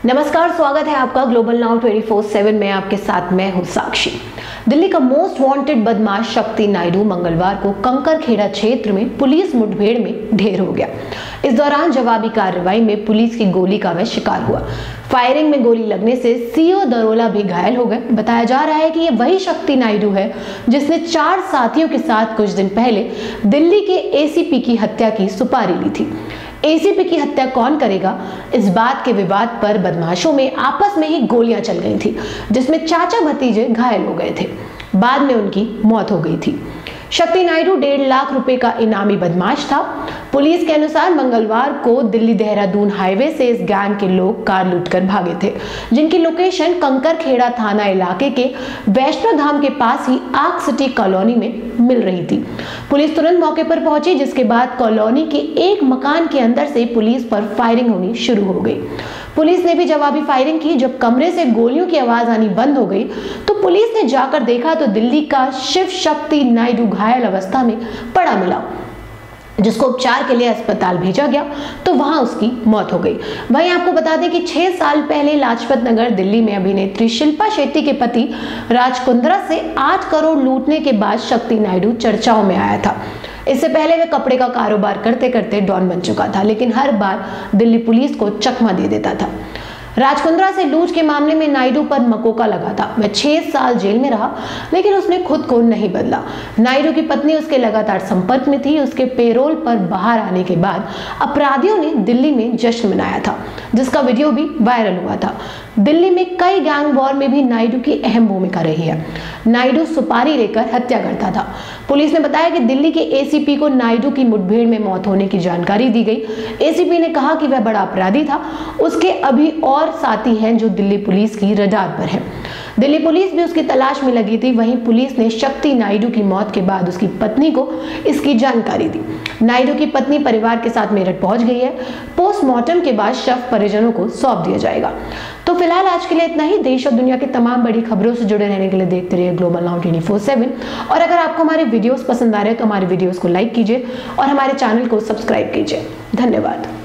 नमस्कार, स्वागत है आपका ग्लोबल नाउ 24/7 में। आपके साथ मैं हूं साक्षी। दिल्ली का मोस्ट वांटेड बदमाश शक्ति नायडू मंगलवार को कंकरखेड़ा क्षेत्र में पुलिस मुठभेड़ में ढेर हो गया। इस दौरान जवाबी कार्रवाई में पुलिस की गोली का वह शिकार हुआ। फायरिंग में गोली लगने से सीओ दरोला भी घायल हो गए। बताया जा रहा है कि ये वही शक्ति नायडू है जिसने 4 साथियों के साथ कुछ दिन पहले दिल्ली के एसीपी की हत्या की सुपारी ली थी। एसीपी की हत्या कौन करेगा, इस बात के विवाद पर बदमाशों में आपस में ही गोलियां चल गई थी, जिसमें चाचा भतीजे घायल हो गए थे। बाद में उनकी मौत हो गई थी। शक्ति नायडू 1.5 लाख रुपए का इनामी बदमाश था। पुलिस के अनुसार मंगलवार को दिल्ली देहरादून हाईवे से इस गैंग के लोग कार लूटकर भागे थे, जिनकी लोकेशन कंकरखेड़ा थाना इलाके के वैष्णो धाम के पास ही आर्क सिटी कॉलोनी में मिल रही थी। पुलिस तुरंत मौके पर पहुंची, जिसके बाद कॉलोनी के एक मकान के अंदर से पुलिस पर फायरिंग होनी शुरू हो गई। पुलिस ने भी जवाबी फायरिंग की। जब कमरे से गोलियों की आवाज आनी बंद हो गई तो पुलिस ने जाकर देखा तो दिल्ली का शिव शक्ति नायडू घायल अवस्था में पड़ा मिला, जिसको उपचार के लिए अस्पताल भेजा गया तो वहां उसकी मौत हो गई। वहीं आपको बता दें कि 6 साल पहले लाजपत नगर दिल्ली में अभिनेत्री शिल्पा शेट्टी के पति राज कुंद्रा से 8 करोड़ लूटने के बाद शक्ति नायडू चर्चाओं में आया था। इससे पहले वह कपड़े का कारोबार करते करते डॉन बन चुका था, लेकिन हर बार दिल्ली पुलिस को चकमा दे देता था। राज कुंद्रा से लूट के मामले में नायडू पर मकोका लगा था। वह 6 साल जेल में रहा, लेकिन उसने खुद को नहीं बदला। नायडू की पत्नी उसके लगातार संपर्क में थी। उसके पेरोल पर बाहर आने के बाद अपराधियों ने दिल्ली में जश्न मनाया था, जिसका वीडियो भी वायरल हुआ था। दिल्ली में कई गैंग वॉर में भी नायडू की अहम भूमिका रही है। नायडू सुपारी लेकर हत्या करता था। पुलिस ने बताया कि दिल्ली के एसीपी को नायडू की मुठभेड़ में मौत होने की जानकारी दी गई। एसीपी ने कहा कि वह बड़ा अपराधी था। उसके अभी और साथी हैं जो दिल्ली पुलिस की रडार पर हैं। दिल्ली पुलिस भी उसकी तलाश में लगी थी। वहीं पुलिस ने शक्ति नायडू की मौत के बाद उसकी पत्नी को इसकी जानकारी दी। नायडू की पत्नी परिवार के साथ मेरठ पहुंच गई है। पोस्टमार्टम के बाद शव परिजनों को सौंप दिया जाएगा। तो फिलहाल आज के लिए इतना ही। देश और दुनिया की तमाम बड़ी खबरों से जुड़े रहने के लिए देखते रहिए ग्लोबल नाउ 24/7। और अगर आपको हमारे वीडियोस पसंद आ रहे हैं तो हमारे वीडियोस को लाइक कीजिए और हमारे चैनल को सब्सक्राइब कीजिए। धन्यवाद।